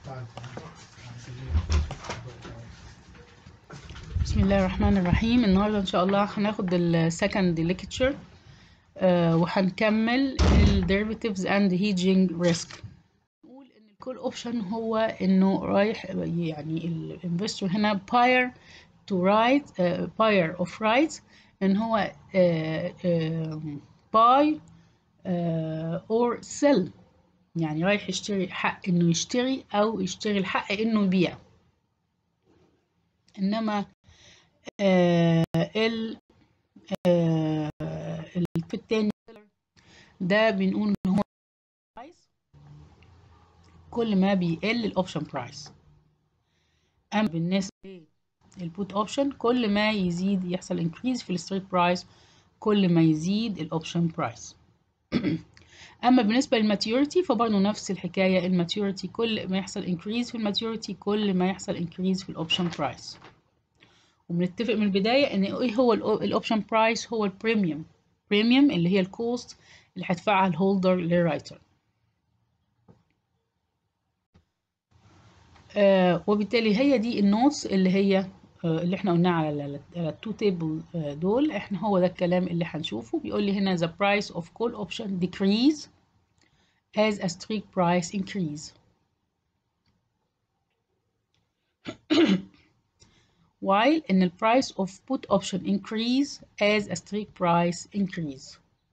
بسم الله الرحمن الرحيم. النهارده ان شاء الله هناخد السكند ليكتشر وهنكمل الديريفاتيفز اند هيدجينج ريسك. نقول ان الكول اوبشن هو انه رايح يعني الانفستور هنا buyer of rights ان هو buy or sell، يعني رايح يشتري حق انه يشتري او يشتري الحق انه يبيع. انما التيب التاني ده بنقول ان هو برايس، كل ما بيقل الاوبشن برايس. اما بالنسبه للبوت اوبشن كل ما يزيد يحصل انكريز في الستريك برايس، كل ما يزيد الاوبشن برايس. اما بالنسبه للماتيوريتي فبرضه نفس الحكايه، الماتيوريتي كل ما يحصل انكريز في الماتيوريتي كل ما يحصل انكريز في الاوبشن برايس. وبنتفق من البدايه ان ايه هو الاوبشن برايس؟ هو البريميوم اللي هي الكوست اللي هيدفعها الهولدر للرايتر. وبالتالي هي دي النوتس اللي هي اللي احنا قلناها على التو تيبل دول. احنا هو ده الكلام اللي هنشوفه. بيقول لي هنا the price of call option decrease as a strike price increase while in the price of put option increase as a strike price increase.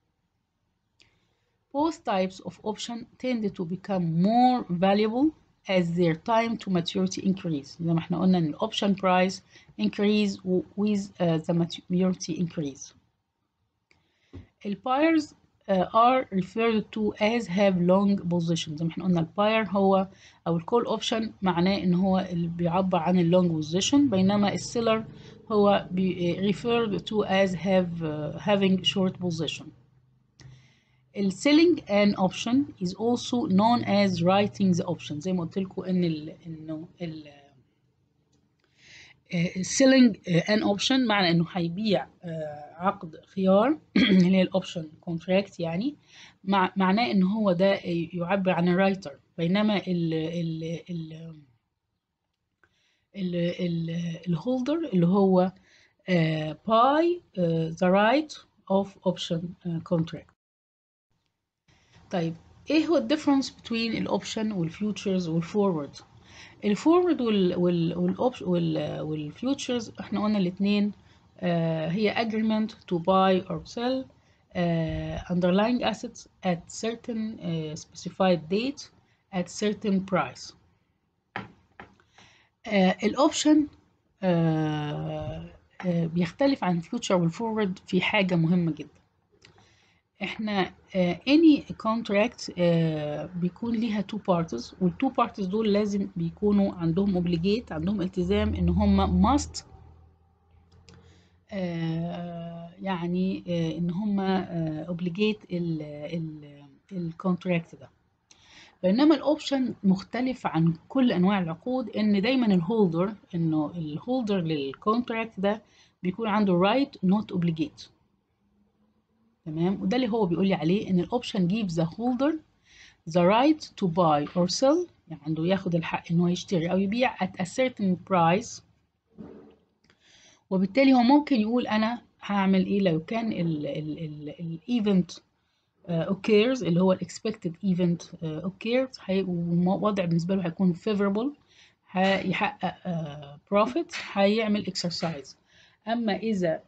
Both types of option tend to become more valuable as their time to maturity increase. زي ما احنا قلنا ان option price increase with the maturity increase. Buyers are referred to as have long position. زي ما احنا قلنا الباير هو او الكول اوبشن معناه ان هو اللي بيعبر عن اللونج بوزيشن، بينما السيلر هو referred to as having short position. selling an option is also known as writing the option. زي ما قلت لكم انه selling an option معنى انه هيبيع عقد خيار اللي هي الاوبشن كونتراكت، يعني معناه ان هو ده يعبر عن الرايتر، بينما الهولدر اللي هو buy the right of option contract. طيب ايه هو الديفرنس بين الاوبشن والفيوتشرز والفورورد؟ الفورورد والفيوتشرز احنا قلنا الاثنين هي agreement to buy or sell underlying assets at certain specified date at certain price. الاوبشن بيختلف عن الفيوتشر والفورورد في حاجة مهمة جدا. احنا any contract بيكون ليها two parties، والتو parties دول لازم بيكونوا عندهم obligate، عندهم التزام ان هم must يعني ان هم obligate الكونتراكت ده. بينما الاوبشن مختلف عن كل انواع العقود، ان دايما الهولدر للكونتراكت ده بيكون عنده right not obligate. تمام، وده اللي هو بيقول لي عليه ان الاوبشن gives the holder the right to buy or sell، يعني عنده ياخد الحق ان هو يشتري او يبيع at a certain price. وبالتالي هو ممكن يقول انا هعمل ايه لو كان الايفنت occurs اللي هو expected event occurs، ووضع بالنسبه له هيكون favorable، هيحقق profit، هيعمل exercise. اما اذا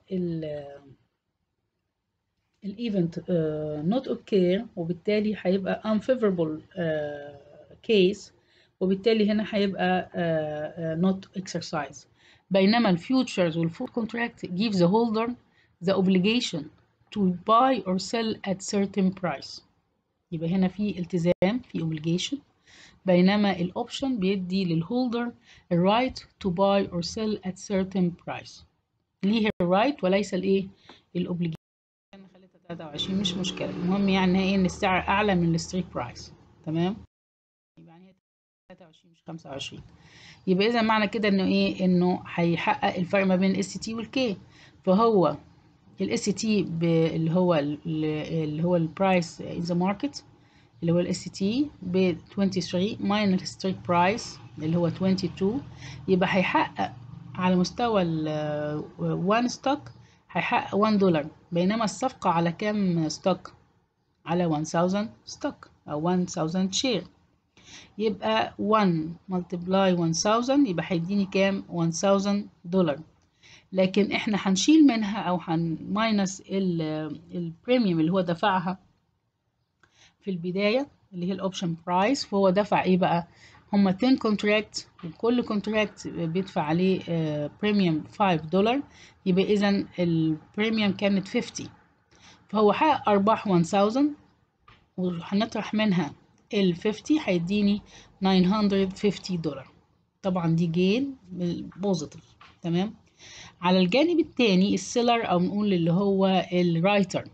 الايفنت not occur وبالتالي هيبقى unfavorable case، وبالتالي هنا هيبقى not exercise. بينما الفيوتشرز والفورورد contract gives the holder the obligation to buy or sell at certain price. يبقى هنا في التزام، في obligation، بينما الاوبشن بيدي للهولدر الرايت to buy or sell at certain price. ليه الرايت وليس الايه الاوبليجيشن. 23 مش مشكلة، المهم يعني ايه ان السعر اعلى من الستريك برايس. تمام، يبقى يعني 23 مش 25. يبقى اذا معنى كده انه ايه، انه هيحقق الفرق ما بين الاس تي والكي. فهو الاس تي اللي هو البرايس ان ذا ماركت، اللي هو الاس تي ب 23 ماينس ستريك برايس اللي هو 22، يبقى هيحقق على مستوى ال 1 ستوك هيحقق $1، بينما الصفقة على كام ستوك؟ على 1000 ستوك أو 1000 شير، يبقى 1 multiply 1000 يبقى هيديني كام؟ $1000. لكن احنا هنشيل منها او هنماينس البريميوم اللي هو دفعها في البداية اللي هي الاوبشن برايس، فهو دفع ايه بقى؟ هما 10 كونتراكت وكل كونتراكت بيدفع عليه بريميوم $5، يبقى اذا البريميوم كانت 50، فهو حقق ارباح 1000 وهنطرح منها ال 50 هيديني $950. طبعا دي جين بوزيتيف. تمام. على الجانب التاني السيلر او نقول اللي هو الرايتر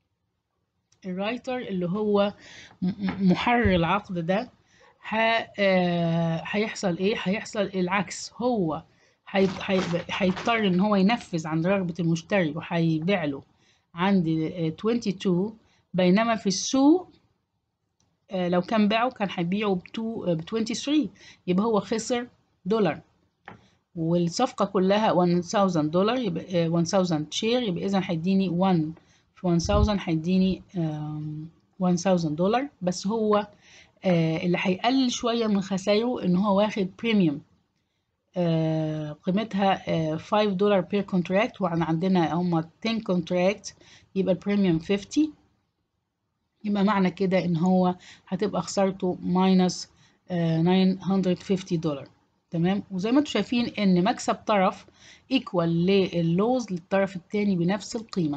اللي هو محرر العقد ده، هيحصل ايه؟ هيحصل العكس، هو هيضطر ان هو ينفذ عند رغبة المشتري وهيبيع له عند 22، بينما في السوق لو كان باعه كان هيبيعه ب 23، يبقى هو خسر $، والصفقة كلها $1000 يبقى 1000 شير، يبقى إذا هيديني 1 في 1000 هيديني $1000. بس هو اللي هيقلل شوية من خسائره إن هو واخد بريميوم قيمتها $5 بير كونتراكت، وعندنا هما 10 كونتراكت يبقى البريميوم 50، يبقى معنى كده إن هو هتبقى خسارته ماينس $950. تمام. وزي ما انتم شايفين ان مكسب طرف ايكوال لللوز للطرف الثاني بنفس القيمه.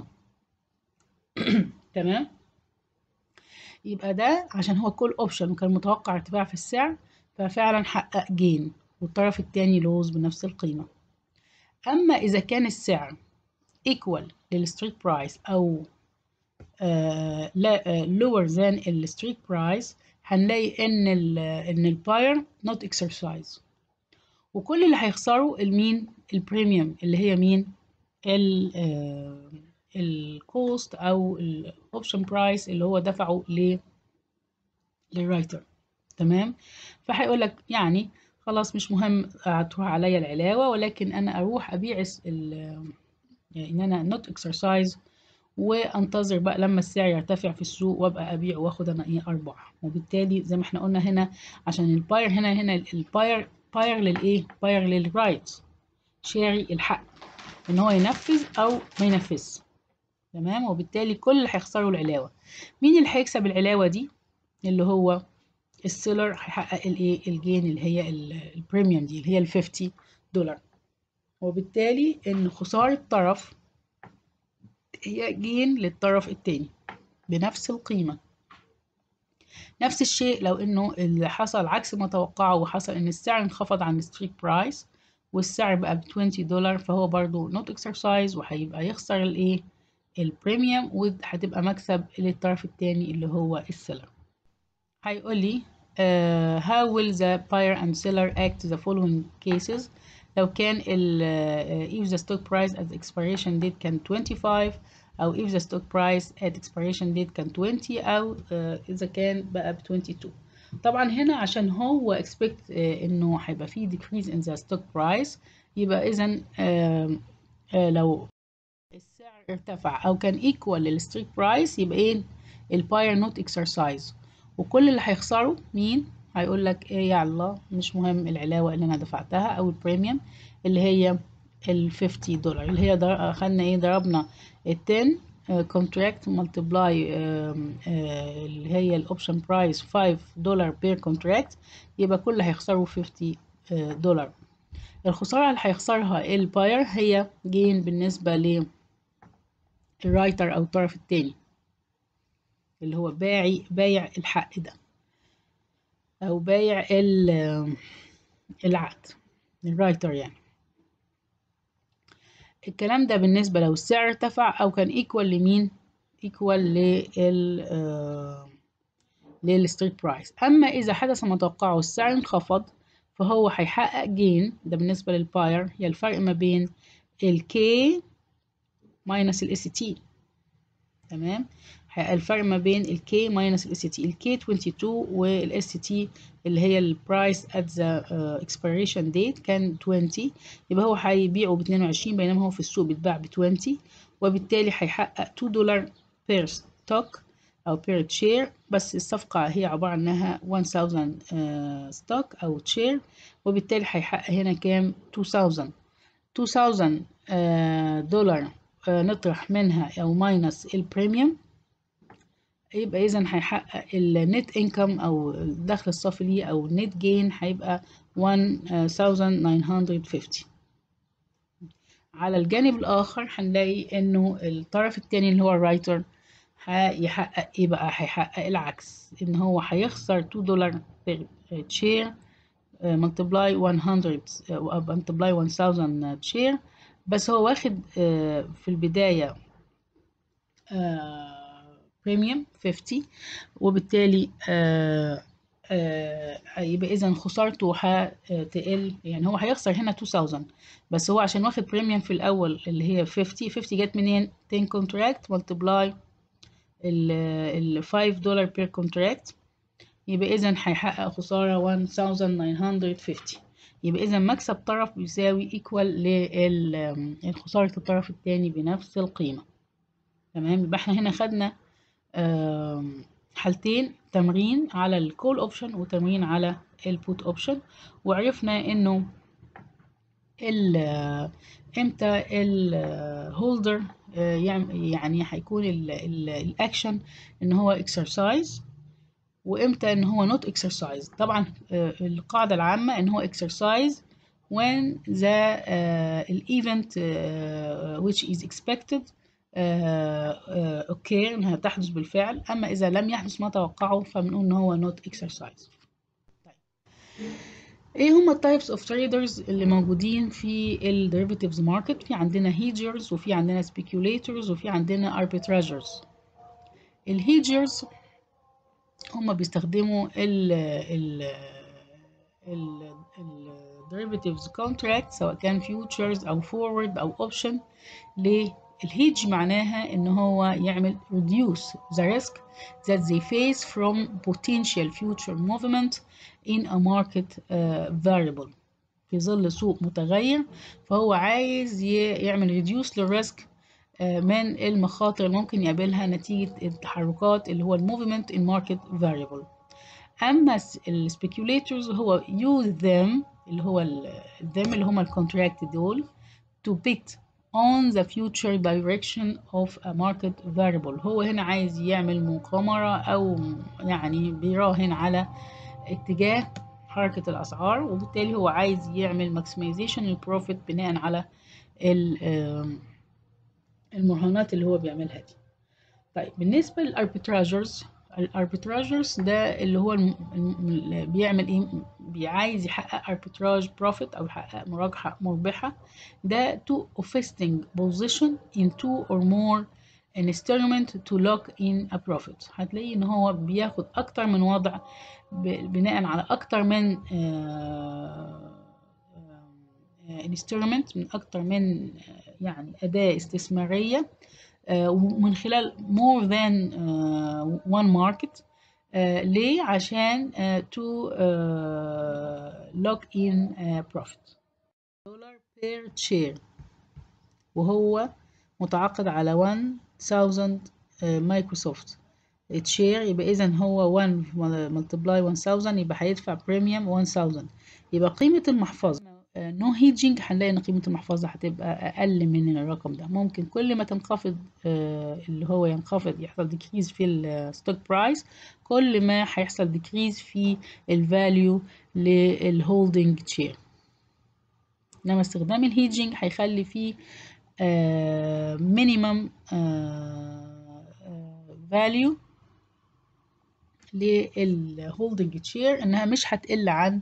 تمام. يبقى ده عشان هو كل اوبشن وكان متوقع ارتفاع في السعر ففعلا حقق جين، والطرف الثاني لوز بنفس القيمه. اما اذا كان السعر ايكوال للستريك برايس او لا lower than الستريك برايس، هنلاقي ان الباير not exercise، وكل اللي هيخسروا المين؟ البريميوم اللي هي مين؟ الكوست او الاوبشن برايس اللي هو دفعه للرايتر. تمام. فهيقول لك يعني خلاص مش مهم هتروح عليا العلاوه، ولكن انا اروح ابيع ان انا نوت اكسرسايز وانتظر بقى لما السعر يرتفع في السوق وابقى ابيع واخد انا ايه ارباح. وبالتالي زي ما احنا قلنا هنا عشان الباير هنا الباير للايه؟ باير للرايت، شاري الحق ان هو ينفذ او ما ينفذش. تمام. وبالتالي كل اللي هيخسروا العلاوه. مين اللي هيكسب العلاوه دي؟ اللي هو السيلر هيحقق الايه؟ الجين اللي هي البريميوم دي اللي هي $50. وبالتالي ان خساره طرف هي جين للطرف التاني بنفس القيمه. نفس الشيء لو انه اللي حصل عكس ما توقعه وحصل ان السعر انخفض عن الستريك برايس والسعر بقى $20، فهو برضو نوت اكسرسايز وهيبقى يخسر الايه؟ البريميوم، وهتبقى مكسب للطرف التاني اللي هو السيلر. هيقول لي how will the buyer and seller act the following cases لو كان if the stock price at expiration date كان 25 أو if the stock price at expiration date كان 20 أو إذا كان بقى ب 22. طبعا هنا عشان هو expect إنه هيبقى فيه decrease in the stock price، يبقى إذا لو السعر ارتفع أو كان equal للستريك برايس يبقى إيه؟ الباير نوت اكسرسايز، وكل اللي هيخسره مين؟ هيقول لك إيه يا الله مش مهم العلاوة اللي أنا دفعتها أو البريميوم اللي هي $50 اللي هي خدنا إيه؟ ضربنا 10 كونتراكت ملتبلاي اللي هي الاوبشن برايس $5 بير كونتراكت، يبقى كل اللي هيخسره $50. الخسارة اللي هيخسرها الباير هي جين بالنسبة للرايتر أو الطرف التاني اللي هو بايع الحق ده أو بايع العقد، الرايتر يعني. الكلام ده بالنسبة لو السعر ارتفع أو كان ايكوال لمين؟ ايكوال للستريك برايس. أما إذا حدث ما توقعه والسعر انخفض فهو هيحقق جين، ده بالنسبة للباير هي الفرق ما بين الكي ماينس الاس تي. تمام. الفرق ما بين الكي ماينس الاس تي. الكي 22 والاس تي اللي هي البرايس ات ذا اكسبيريشن ديت كان 20، يبقى هو هيبيعه ب 22 بينما هو في السوق بيتباع ب 20، وبالتالي هيحقق $2 بير ستوك او بير شير، بس الصفقة هي عبارة انها 1000 ستوك او شير، وبالتالي هيحقق هنا كام؟ 2000 دولار نطرح منها او ماينس البريميوم، يبقى اذا هيحقق النت انكم او الدخل الصافي ليه او النت جين هيبقى 1950. على الجانب الاخر هنلاقي انه الطرف الثاني اللي هو الرايتر هيحقق ايه بقى؟ هيحقق العكس، ان هو هيخسر $2 بير شير multiply 100 multiply 1000 شير، بس هو واخد في البداية بريميوم 50، وبالتالي يبقى اذا خسارته هتقل، يعني هو هيخسر هنا 2000، بس هو عشان واخد بريميوم في الاول اللي هي 50 جت منين؟ 10 كونتراكت ملتبلاي ال $5 بير كونتراكت، يبقى اذا هيحقق خسارة 1950. يبقى اذا مكسب طرف بيساوي ايكوال لخسارة الطرف الثاني بنفس القيمة. تمام، يبقى احنا هنا خدنا حالتين، تمرين على الكول اوبشن وتمرين على البوت اوبشن، وعرفنا انه امتى الهولدر يعني هيكون الاكشن ان هو اكسرسايز، وامتى ان هو not exercise. طبعا القاعدة العامة ان هو exercise when the event which is expected occur، انها تحدث بالفعل، اما اذا لم يحدث ما توقعه فبنقول ان هو not exercise. طيب، ايه هما التايبس اوف تريدرز اللي موجودين في الديريفاتيفز ماركت؟ في عندنا هيجرز، وفي عندنا سبيكيوليترز، وفي عندنا اربيتراجرز. الهيجرز هما بيستخدموا ال derivatives contract سواء كان futures أو forward أو option. ليه؟ الهيج معناها إن هو يعمل reduce the risk that they face from potential future movement in a market variable. في ظل سوق متغير، فهو عايز يعمل reduce للريسك من المخاطر اللي ممكن يقابلها نتيجة التحركات اللي هو الموفمنت in market variable. أما السبيكيوليترز هو use them اللي هو them اللي هم الكونتراكت دول to bet on the future direction of a market variable. هو هنا عايز يعمل مقامرة أو يعني بيراهن على اتجاه حركة الأسعار، وبالتالي هو عايز يعمل maximization للبروفيت بناء على المراهنات اللي هو بيعملها دي. طيب بالنسبة للاربيتراجرز، الاربيتراجرز ده اللي هو بيعمل ايه؟ عايز يحقق arbitrage profit او يحقق مراجحة مربحة. ده to offsetting position in two or more instrument to lock in a profit. هتلاقي ان هو بياخد اكتر من وضع بناء على اكتر من instrument، من اكتر من يعني اداة استثمارية، ومن خلال more than one market. ليه؟ عشان to lock in profit. $1 per share، وهو متعاقد على 1000 مايكروسوفت شير، يبقى إذا هو 1 multiply 1000 يبقى هيدفع بريميوم 1000. يبقى قيمة المحفظة نو هيجينج، هنلاقي ان قيمة المحفظة هتبقى اقل من الرقم ده. ممكن كل ما تنخفض اللي هو ينخفض يحصل ديكريز في الستوك برايس، كل ما هيحصل ديكريز في الفاليو للهولدنج شير. انما استخدام الهيجينج هيخلي فيه مينيمم فاليو للهولدنج شير، انها مش هتقل عن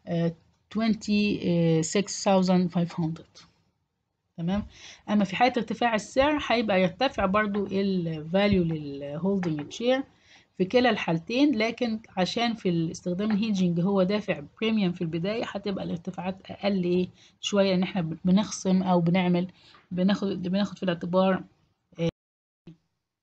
26,500. تمام. اما في حالة ارتفاع السعر هيبقى يرتفع برضو الفاليو للهولدنج شير في كلا الحالتين، لكن عشان في استخدام الهيجينج هو دافع بريميوم في البداية هتبقى الارتفاعات اقل ايه شوية، ان احنا بنخصم او بناخد في الاعتبار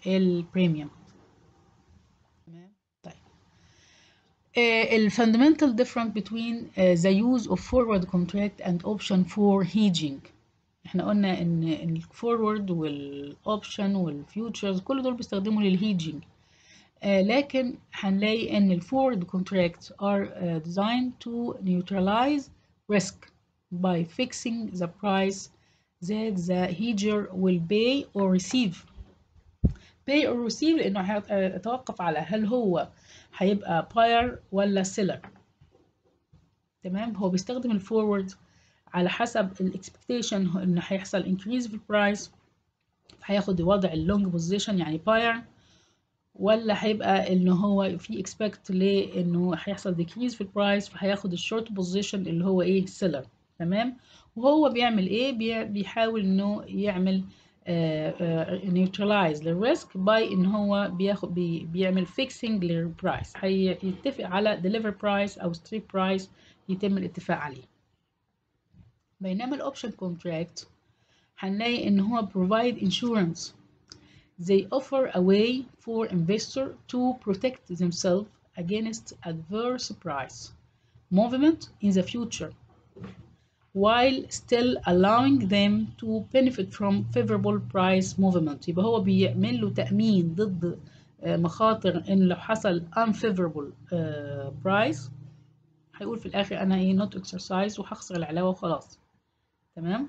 البريميوم. تمام. طيب ال fundamental difference between the use of forward contract and option for hedging. احنا قلنا ان الفورورد والاوبشن والفيوتشرز كل دول بيستخدموا للهيدجينج، لكن هنلاقي ان الفورورد contracts are designed to neutralize risk by fixing the price that the hedger will pay or receive. pay or receive لانه هيتوقف على هل هو هيبقى buyer ولا seller. تمام. هو بيستخدم الفورورد على حسب الاكسبكتيشن ان هيحصل increase في البرايس، هياخد وضع اللونج بوزيشن يعني buyer، ولا هيبقى ان هو في اكسبكت لانه هيحصل decrease في البرايس فهياخد الشورت بوزيشن اللي هو ايه seller. تمام. وهو بيعمل ايه؟ بيحاول انه يعمل neutralize للريسك باي ان هو بيعمل fixing للبرايس، هيتفق على deliver price او strip price يتم الاتفاق عليه. بينما الاوبشن كونتراكت هنلاقي ان هو provide insurance. They offer a way for investor to protect themselves against adverse price movement in the future while still allowing them to benefit from favorable price movement. يبقى هو بيعمل له تأمين ضد مخاطر ان لو حصل unfavorable price هيقول في الاخر انا ايه not exercise وهخسر العلاوة وخلاص. تمام.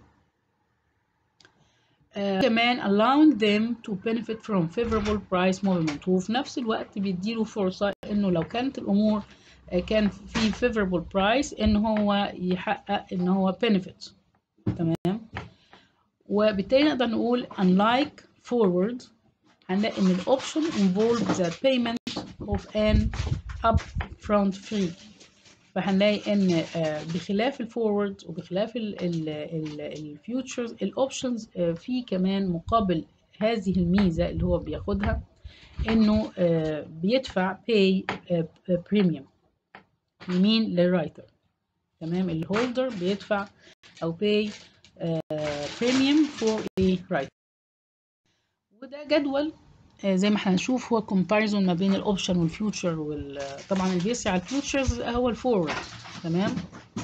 كمان allowing them to benefit from favorable price movement، وفي نفس الوقت بيديله فرصة انه لو كانت الامور كان في favorable price ان هو يحقق ان هو benefit. تمام. وبالتالي نقدر نقول unlike forward هنلاقي ان الاوبشن involve the payment of an upfront fee. فهنلاقي ان بخلاف الفورورد وبخلاف الفيوتشرز الاوبشنز في كمان مقابل هذه الميزه اللي هو بياخدها انه بيدفع pay premium يمين للرايتر. تمام. الهولدر بيدفع او pay premium for a writer. وده جدول زي ما هنشوف هو كومباريزون ما بين الاوبشن والفيوتشر طبعا اللي بيسعى على الفيوتشرز هو الفورورد. تمام.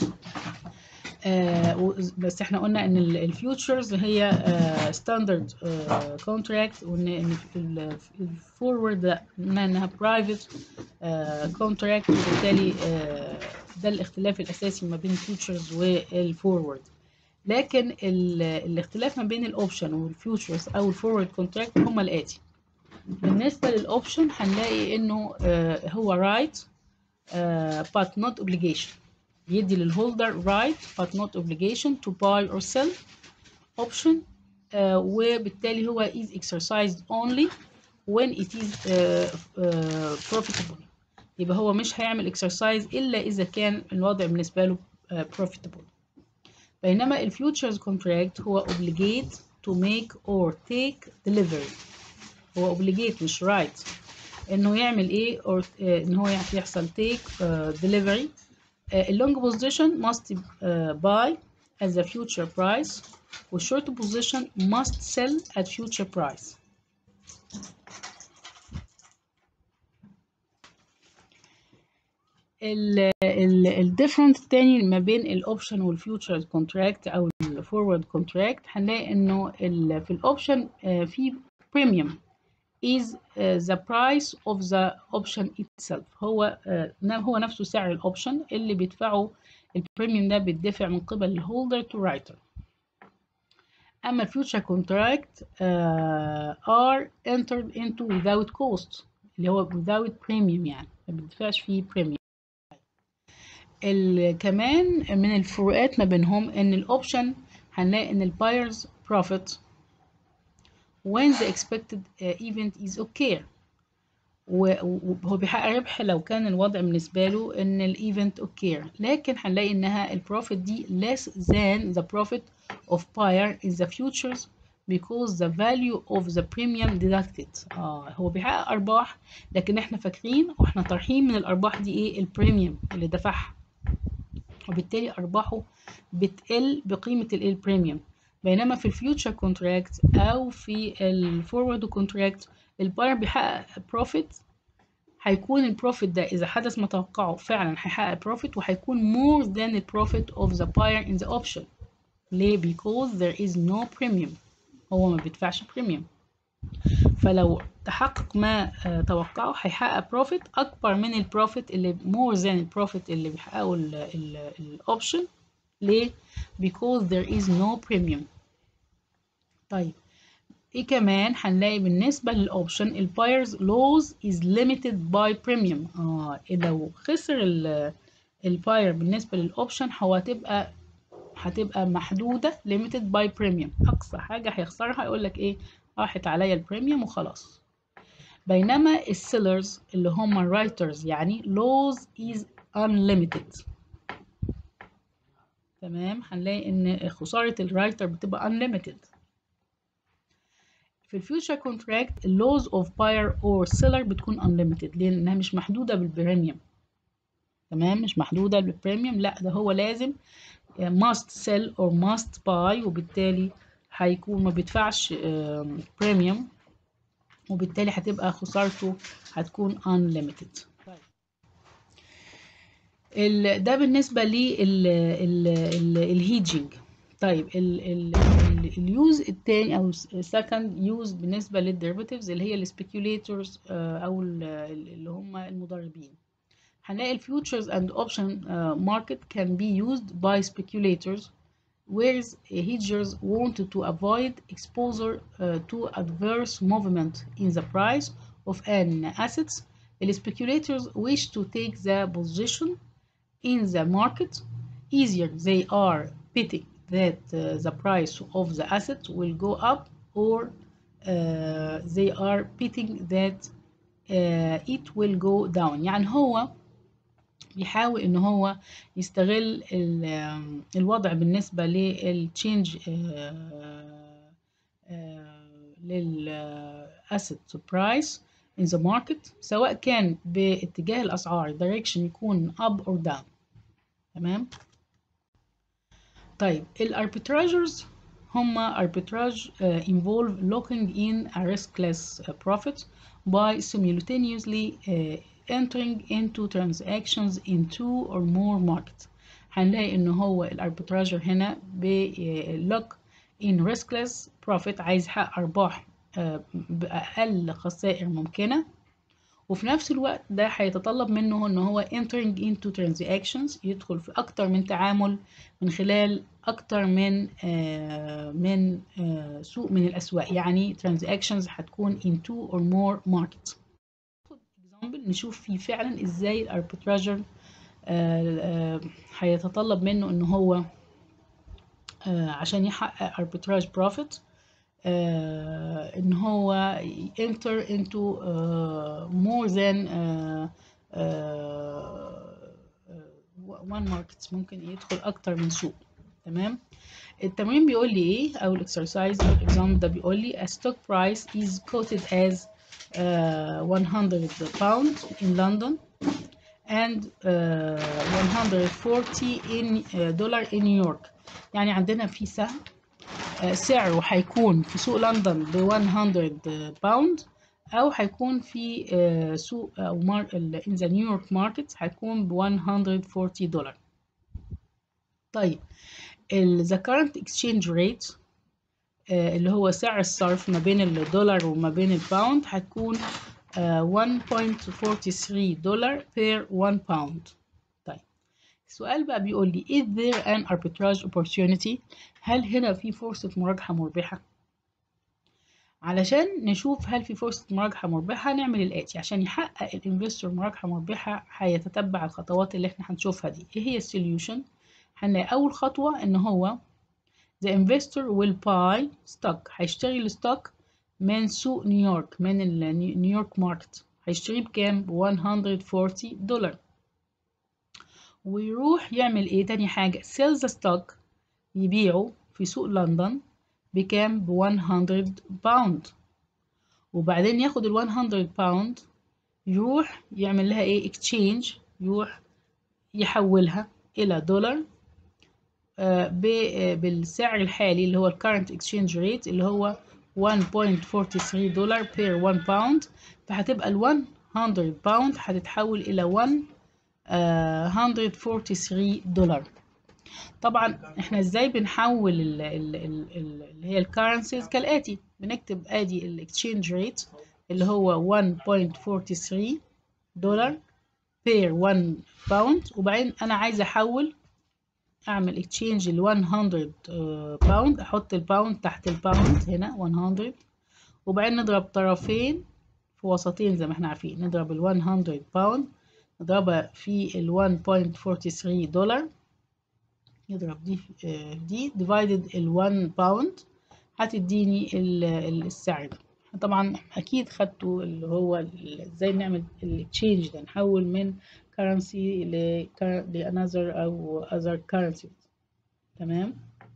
بس احنا قلنا ان الفيوتشرز هي ستاندرد كونتراكت، وان الفورورد قلنا انها برايفت كونتراكت، وبالتالي ده الاختلاف الاساسي ما بين الفيوتشرز والفورورد. لكن الاختلاف ما بين الاوبشن والفيوتشرز او الفورورد كونتراكت هما الاتي. بالنسبه للاوبشن هنلاقي انه هو right but not obligation، بيدي للهولدر right but not obligation to buy or sell option، وبالتالي هو is exercised only when it is profitable. يبقى هو مش هيعمل exercise إلا إذا كان الوضع بالنسبة له profitable. بينما الفيوتشرز contract هو obligate to make or take delivery. هو obligate مش right إنه يعمل إيه or إن هو يحصل take delivery. اللونج position must buy at the future price والshort position must sell at future price. الديفرنت التاني ما بين الاوبشن والفيوتشرز كونتراكت او الفورورد كونتراكت هنلاقي انه في الاوبشن في premium is the price of the option itself. هو نفسه سعر الاوبشن اللي بيدفعه البريميوم، ده بيدفع من قبل الهولدر تو رايتر. اما الفيوتشر كونتراكت are entered into without cost اللي هو without premium، يعني ما بيدفعش فيه premium. كمان من الفروقات ما بينهم ان الاوبشن هنلاقي ان البايرز profit when the expected event is okay، وهو بيحقق ربح لو كان الوضع بالنسبة له ان الايفنت اوكي، لكن هنلاقي انها البروفيت دي less than the profit of buyer in the futures because the value of the premium deducted. هو بيحقق ارباح، لكن احنا فاكرين واحنا طارحين من الارباح دي ايه؟ البريميوم اللي دفعها، وبالتالي ارباحه بتقل بقيمة البريميوم. بينما في الفيوتشر كونتراكت او في الفورورد كونتراكت الباير بيحقق بروفيت، هيكون البروفيت ده إذا حدث ما توقعه فعلا هيحقق بروفيت، وهيكون more than the profit of the buyer in the option. ليه؟ because there is no premium، هو ما بيدفعش premium. فلو تحقق ما توقعه هيحقق بروفيت أكبر من البروفيت اللي more than البروفيت اللي بيحققه الأوبشن. ليه؟ because there is no premium. طيب ايه كمان هنلاقي بالنسبة للأوبشن البايرز loss is limited by premium. لو خسر الباير بالنسبة للأوبشن هو هتبقى محدودة limited by premium، أقصى حاجة هيخسرها يقول لك إيه، راحت عليا البريميوم وخلاص. بينما السيلرز اللي هم الرايترز يعني loss is unlimited. تمام، هنلاقي إن خسارة الرايتر بتبقى unlimited. في الفيوتشر كونتراكت اللوز اوف باير اور سيلر بتكون unlimited لأنها مش محدودة بالبريميوم. تمام، مش محدودة بالبريميوم، لا ده هو لازم must sell or must buy، وبالتالي هيكون ما بيدفعش بريميوم، وبالتالي هتبقى خسارته هتكون unlimited. ده بالنسبة للهيجينج. طيب اليوز التاني او second يوز بالنسبة للديريفاتيفز اللي هي السبيكيوليتورز او اللي هم المضاربين. هنلاقي الفيوتشرز and option market can be used by speculators whereas hedgers wanted to avoid exposure to adverse movement in the price of an assets. The speculators wish to take the position in the market easier. They are betting that the price of the asset will go up, or they are betting that it will go down. يعني هو بيحاول ان هو يستغل الوضع بالنسبة للتشينج للاسset price in the market، سواء كان باتجاه الاسعار direction يكون up or down. تمام. طيب الاربيتراجرز هم arbitrage involve locking in a riskless profit by simultaneously entering into transactions in two or more markets. هنلاقي ان هو الاربيتراجر هنا بلوك in riskless profit، عايز يحقق ارباح باقل خسائر ممكنه، وفي نفس الوقت ده هيتطلب منه ان هو entering into transactions، يدخل في اكتر من تعامل من خلال اكتر من سوق من الاسواق. يعني transactions هتكون in two or more markets. example نشوف فيه فعلا ازاي الاربيتراجر هيتطلب منه ان هو عشان يحقق arbitrage profit ان هو enter into more than one market، ممكن يدخل اكتر من سوق. تمام. التمرين بيقول لي ايه، او الاكسرسايز او الاكزام ده بيقول لي a stock price is quoted as 100 pound in London and 140 in dollar in New York. يعني عندنا في سهم سعره هيكون في سوق لندن ب 100 باوند، او هيكون في سوق او in the New York market هيكون ب 140 دولار. طيب the current exchange rate اللي هو سعر الصرف ما بين الدولار وما بين الباوند هتكون 1.43 دولار per 1 pound. طيب السؤال بقى بيقول لي is there an arbitrage opportunity؟ هل هنا في فرصة مراجحة مربحة؟ علشان نشوف هل في فرصة مراجحة مربحة نعمل الآتي. عشان يحقق الانفستور مراجحة مربحة هيتتبع الخطوات اللي احنا هنشوفها دي. ايه هي السوليوشن؟ هنلاقي أول خطوة إن هو the investor will buy stock، هيشتري الستوك من سوق نيويورك، من نيويورك ماركت. هيشتريه بكام؟ ب 140 دولار. ويروح يعمل ايه تاني حاجة؟ sell the stock، يبيعه في سوق لندن بكام؟ ب 100 باوند. وبعدين ياخد ال 100 باوند يروح يعمل لها ايه؟ exchange، يروح يحولها الى دولار بالسعر الحالي اللي هو ال current exchange rate اللي هو 1.43 دولار بير 1 باوند، فهتبقى ال 100 باوند هتتحول إلى 143 دولار. طبعا احنا ازاي بنحول اللي هي الكارنسيز؟ كالآتي: بنكتب ادي الاكسشينج ريت اللي هو 1.43 دولار بير 1 باوند، وبعدين انا عايزه احول اعمل اكتشينج ل 100 باوند، احط الباوند تحت الباوند هنا 100، وبعدين نضرب طرفين في وسطين زي ما احنا عارفين، نضرب ال 100 باوند نضربها في ال 1.43 دولار، نضرب دي دي divided ال 1 باوند هتديني السعر ده. طبعا اكيد خدتوا اللي هو ازاي نعمل التشينج ده، نحول من currency ل another او other currencies. تمام،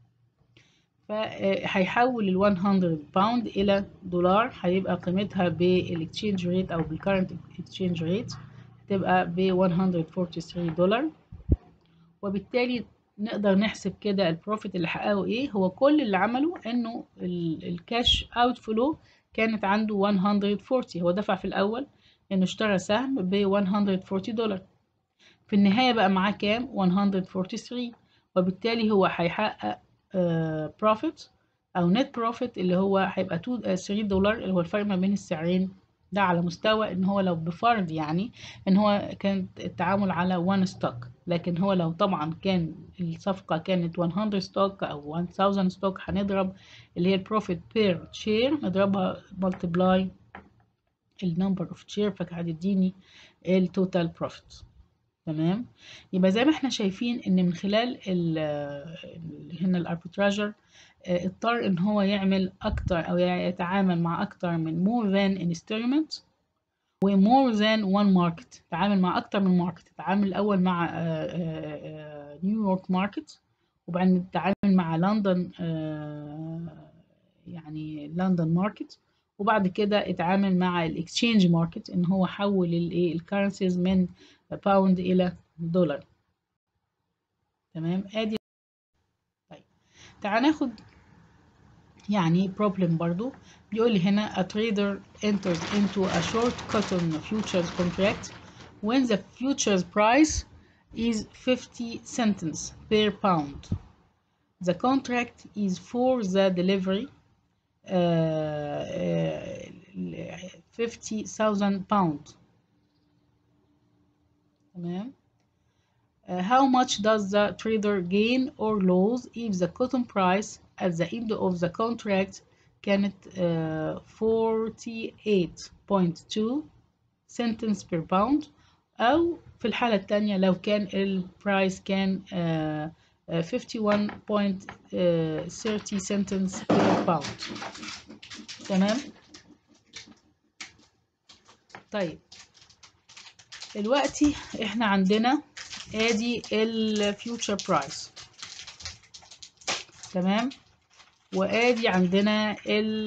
فهيحول ال 100 باوند الى دولار، هيبقى قيمتها بالاكسشينج ريت او بالكرنت اكسشينج ريت هتبقى ب 143 دولار، وبالتالي نقدر نحسب كده البروفيت اللي حققه ايه. هو كل اللي عمله انه الكاش اوت فلو كانت عنده 140، هو دفع في الاول انه اشترى سهم ب 140 دولار، في النهاية بقى معاه كام؟ 143، وبالتالي هو هيحقق بروفيت او نت بروفيت اللي هو هيبقى 3 دولار، اللي هو الفرق ما بين السعرين ده، على مستوى ان هو لو بفرض يعني ان هو كان التعامل على 1 ستوك، لكن هو لو طبعا كان الصفقة كانت 100 ستوك او 1000 ستوك هنضرب اللي هي البروفيت بير شير، نضربها ملتبلاي النمبر اوف شير فهتديني التوتال بروفيت. تمام، يبقى زي ما احنا شايفين ان من خلال هنا الاربيتراجر اضطر ان هو يعمل اكتر او يتعامل مع اكتر من more than instrument و more than one market، تعامل مع اكتر من ماركت. تعامل الاول مع نيويورك ماركت، وبعدين تعامل مع لندن يعني لندن ماركت، وبعد كده اتعامل مع الاكسشينج ماركت ان هو حول الكرنسيز من باوند الى دولار. تمام، ادي. طيب تعال ناخد يعني بروبلم برضو، بيقول لي هنا a trader enters into a short cotton futures contract when the futures price is 50 cents per pound. The contract is for the delivery 50,000 pounds. تمام. How much does the trader gain or lose if the cotton price at the end of the contract كانت 48.2 cents per pound، أو في الحالة الثانية لو كان البرايس كان 51.30 cents per pound. تمام. طيب دلوقتي احنا عندنا ادي الفيوتشر برايس، تمام، وادي عندنا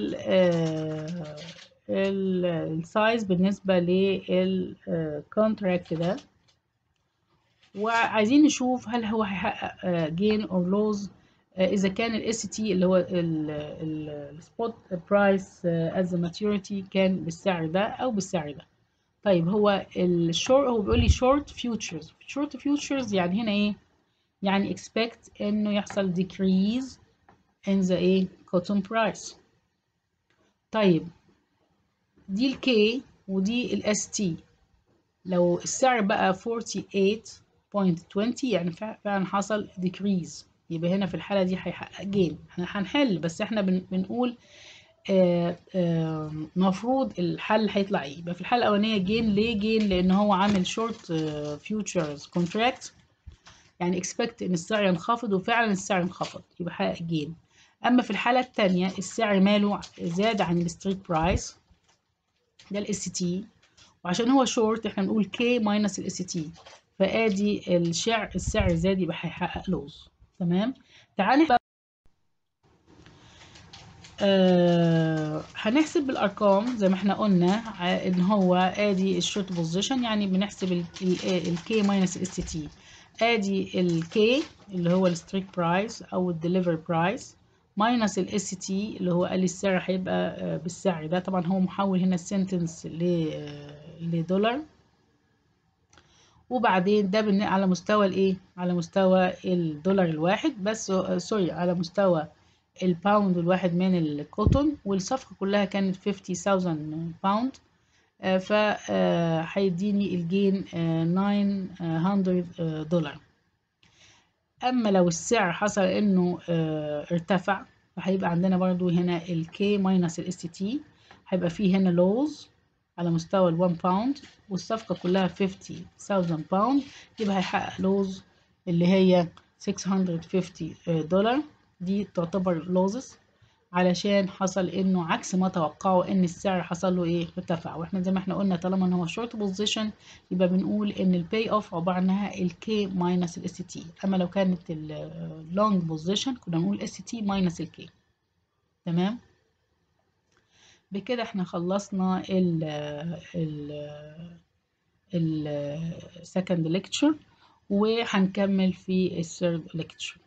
السايز بالنسبه للكونتراكت ده، وعايزين نشوف هل هو هيحقق جين اور لوز اذا كان الاس تي اللي هو السبوت برايس at the maturity كان بالسعر ده او بالسعر ده. طيب هو الشورت، هو بيقول لي شورت فيوتشرز. شورت فيوتشرز يعني هنا ايه؟ يعني expect انه يحصل decrease in the ايه cotton price. طيب دي الكي ودي الاس تي، لو السعر بقى 48.20 يعني فعلا حصل decrease، يبقى هنا في الحالة دي هيحقق جين. احنا هنحل بس احنا بنقول مفروض الحل هيطلع ايه. يبقى في الحالة الأولانية جين. ليه جين؟ لأن هو عامل شورت فيوتشرز كونتراكت، يعني expect ان السعر ينخفض وفعلا السعر انخفض يبقى حقق جين. اما في الحالة الثانية السعر ماله زاد عن الستريت برايس ده الاس تي، وعشان هو شورت احنا بنقول كي ماينس الاس تي، فادي السعر زاد يبقى هيحقق لوز. تمام. تعالى بقى هنحسب بالارقام زي ما احنا قلنا ان هو ادي الشورت بوزيشن، يعني بنحسب الكي ماينس الاس تي. ادي الكي اللي هو الستريك برايس او الديليفر برايس ماينس الاس تي اللي هو قال لي السعر هيبقى بالسعر ده. طبعا هو محول هنا السنتنس لدولار. وبعدين ده على مستوى الايه، على مستوى الدولار الواحد بس، سوري، على مستوى الباوند الواحد من الكوتون، والصفقة كلها كانت 50,000 باوند. فهيديني الجين $900. اما لو السعر حصل انه ارتفع، فهيبقى عندنا برضو هنا الكي ماينس الاس تي، هيبقى فيه هنا لوز على مستوى ال1 باوند، والصفقة كلها 50,000 باوند، يبقى هيحقق لوز اللي هي $650. دي تعتبر لوزز علشان حصل انه عكس ما توقعوا، ان السعر حصل له ايه، ارتفع. واحنا زي ما احنا قلنا طالما ان هو شورت بوزيشن يبقى بنقول ان الباي اوف عباره عنها الكي ماينس الاس تي. اما لو كانت اللونج بوزيشن كنا نقول اس تي ماينس الكي. تمام. بكده احنا خلصنا ال second lecture، وهنكمل في الثيرد lecture.